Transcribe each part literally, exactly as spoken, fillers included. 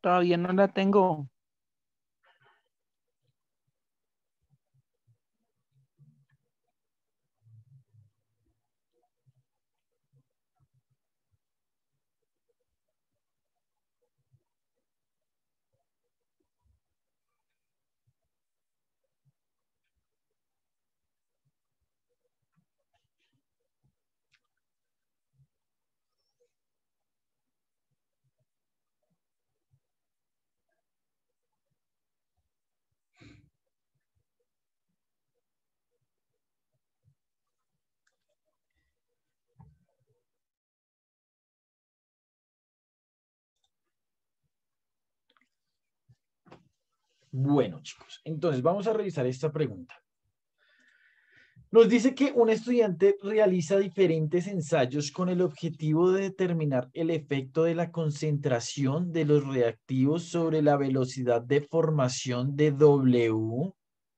Todavía no la tengo. Bueno, chicos, entonces vamos a revisar esta pregunta. Nos dice que un estudiante realiza diferentes ensayos con el objetivo de determinar el efecto de la concentración de los reactivos sobre la velocidad de formación de W.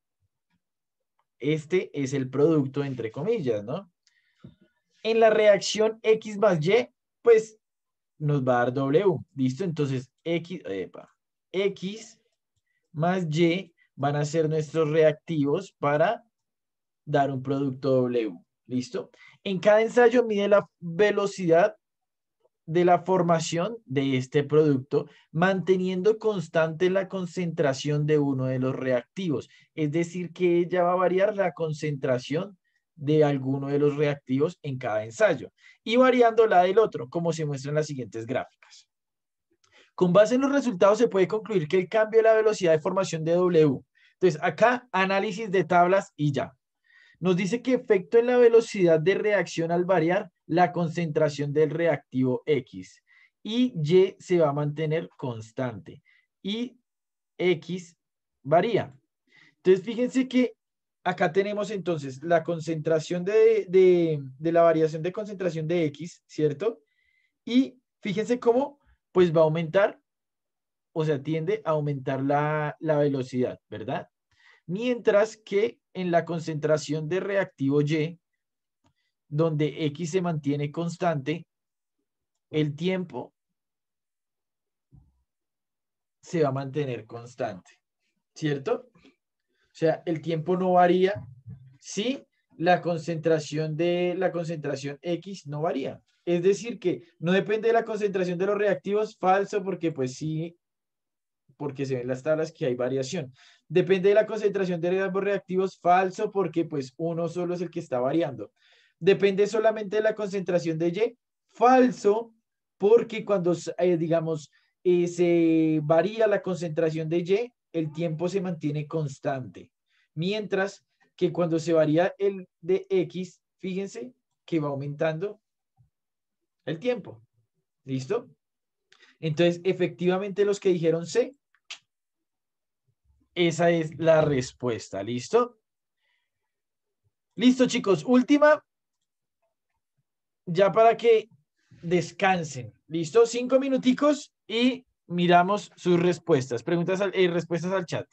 Este es el producto, entre comillas, ¿no? En la reacción X más Y, pues nos va a dar W. ¿Listo? Entonces, X, epa, X más Y van a ser nuestros reactivos para dar un producto W. ¿Listo? En cada ensayo mide la velocidad de la formación de este producto, manteniendo constante la concentración de uno de los reactivos. Es decir, que ella va a variar la concentración de alguno de los reactivos en cada ensayo y variando la del otro, como se muestra en las siguientes gráficas. Con base en los resultados se puede concluir que el cambio de la velocidad de formación de W. Entonces, acá análisis de tablas y ya. Nos dice que efecto en la velocidad de reacción al variar la concentración del reactivo X y Y se va a mantener constante y X varía. Entonces, fíjense que acá tenemos entonces la concentración de, de, de la variación de concentración de X, ¿cierto? Y fíjense cómo pues va a aumentar, o sea, tiende a aumentar la, la velocidad, ¿verdad? Mientras que en la concentración de reactivo Y, donde X se mantiene constante, el tiempo se va a mantener constante, ¿cierto? O sea, el tiempo no varía si la concentración de la concentración X no varía. Es decir, que no depende de la concentración de los reactivos, falso, porque pues sí, porque se ven las tablas que hay variación. Depende de la concentración de ambos reactivos, falso, porque pues uno solo es el que está variando. Depende solamente de la concentración de Y, falso, porque cuando, eh, digamos, eh, se varía la concentración de Y, el tiempo se mantiene constante. Mientras que cuando se varía el de X, fíjense que va aumentando el tiempo. ¿Listo? Entonces, efectivamente, los que dijeron C, esa es la respuesta. ¿Listo? Listo, chicos. Última, ya para que descansen. ¿Listo? Cinco minuticos y miramos sus respuestas. Preguntas y eh, respuestas al chat.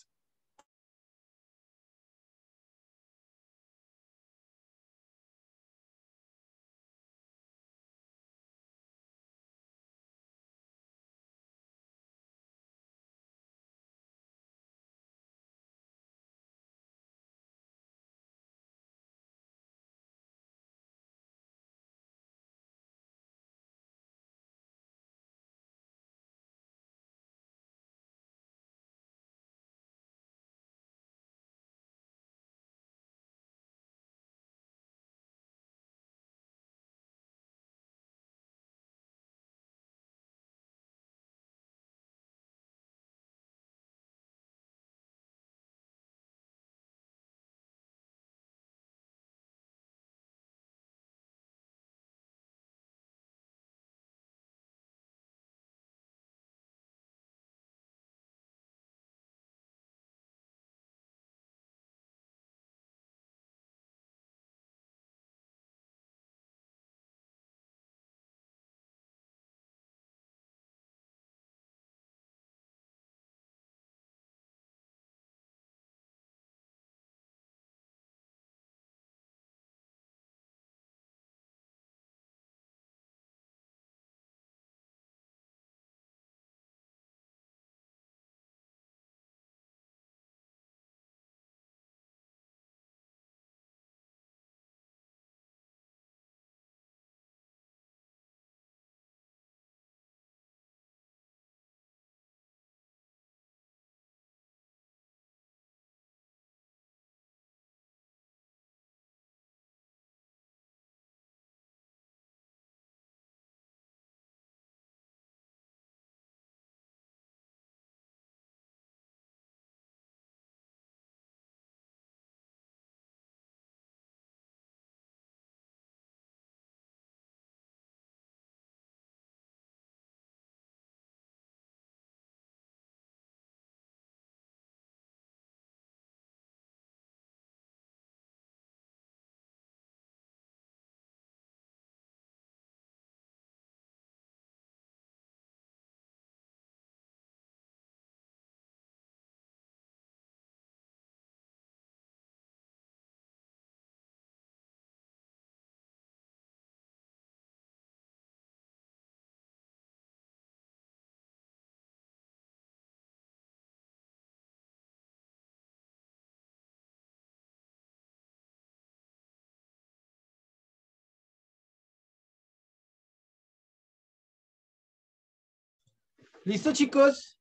¿Listo, chicos?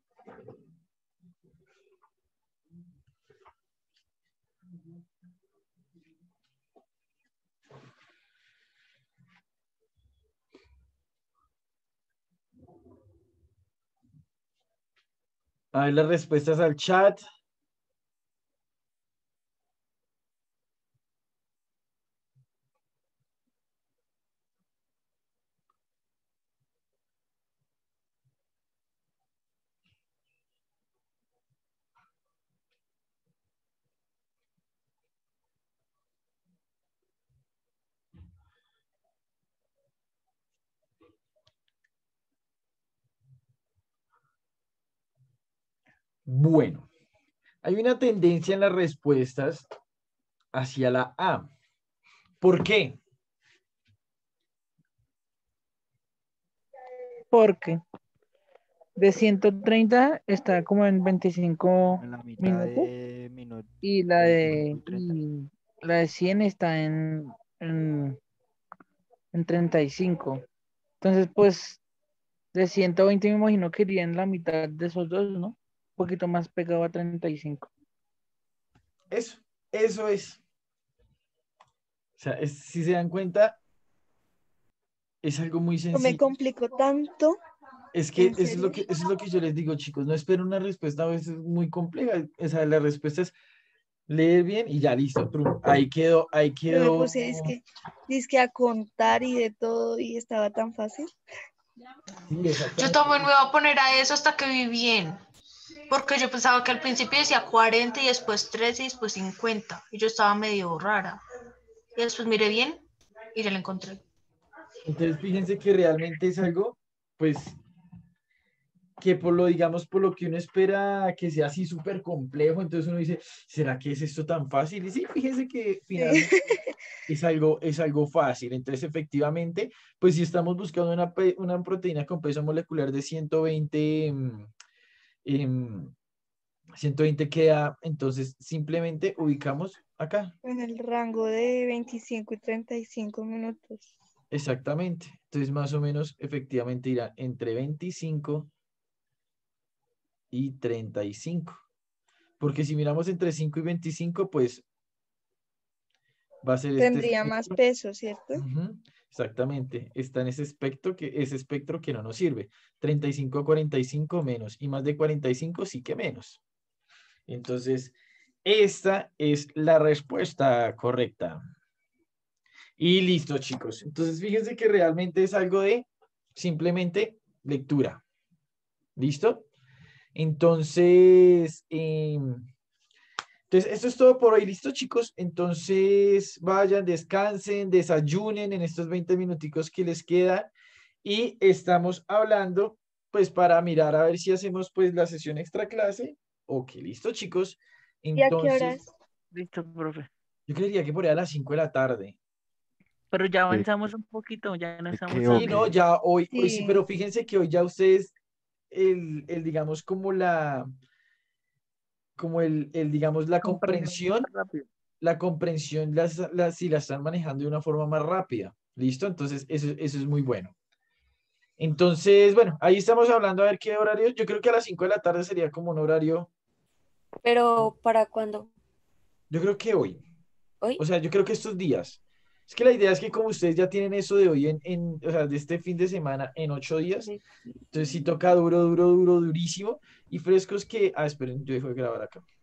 A ver las respuestas al chat. Bueno, hay una tendencia en las respuestas hacia la A. ¿Por qué? Porque de ciento treinta está como en veinticinco En la mitad minutos de minuto y la veinticinco de, y treinta. y la de cien está en, en, en treinta y cinco. Entonces, pues, de ciento veinte me imagino que iría en la mitad de esos dos, ¿no? Un poquito más pegado a treinta y cinco. Eso, eso es. O sea, es- si se dan cuenta, es algo muy No me sencillo. complico tanto. Es que ¿En eso es lo serio? que, eso es lo que yo les digo, chicos. No esperen una respuesta a veces muy compleja. O sea, la respuesta es leer bien y ya listo. Trum. Ahí quedó, ahí Yo me quedó. puse dizque, dizque a contar y de todo y estaba tan fácil. Sí, Yo exactamente. también me voy a poner a eso hasta que vi bien. Porque yo pensaba que al principio decía cuarenta y después trece y después cincuenta. Y yo estaba medio rara. Y después miré bien y ya la encontré. Entonces, fíjense que realmente es algo, pues, que por lo, digamos, por lo que uno espera que sea así súper complejo, entonces uno dice, ¿será que es esto tan fácil? Y sí, fíjense que Sí. finalmente es algo, es algo fácil. Entonces, efectivamente, pues si estamos buscando una, pe- una proteína con peso molecular de ciento veinte, mm, em, ciento veinte queda, entonces simplemente ubicamos acá. En el rango de veinticinco y treinta y cinco minutos. Exactamente. Entonces, más o menos, efectivamente irá entre veinticinco y treinta y cinco. Porque si miramos entre cinco y veinticinco, pues va a ser este Tendría más espectro. peso, ¿cierto? Ujú, exactamente. Está en ese espectro que, ese espectro que no nos sirve. treinta y cinco a cuarenta y cinco menos. Y más de cuarenta y cinco sí que menos. Entonces, esta es la respuesta correcta. Y listo, chicos. Entonces, fíjense que realmente es algo de simplemente lectura. ¿Listo? Entonces, em, entonces, esto es todo por hoy. ¿Listo, chicos? Entonces, vayan, descansen, desayunen en estos veinte minuticos que les quedan. Y estamos hablando, pues, para mirar a ver si hacemos, pues, la sesión extra clase. Ok, listo, chicos. ¿Y a qué Entonces, horas? Listo, profe. yo creería que por ahí a las cinco de la tarde. Pero ya ¿De, avanzamos un poquito, ya no de estamos qué o Sí, tan no, qué? lejos. ya hoy, hoy sí, Sí. pero fíjense que hoy ya ustedes, el, el digamos, como la, como el, el, digamos, la Comprensión comprensión, rápido. la comprensión, las, las, si la están manejando de una forma más rápida. ¿Listo? Entonces, eso, eso es muy bueno. Entonces, bueno, ahí estamos hablando a ver qué horario. Yo creo que a las cinco de la tarde sería como un horario. Pero ¿para cuándo? Yo creo que hoy. ¿Hoy? O sea, yo creo que estos días. Es que la idea es que como ustedes ya tienen eso de hoy en, en o sea, de este fin de semana en ocho días, Sí. entonces sí toca duro, duro, duro, durísimo y frescos que, ah, esperen, yo dejo de grabar acá.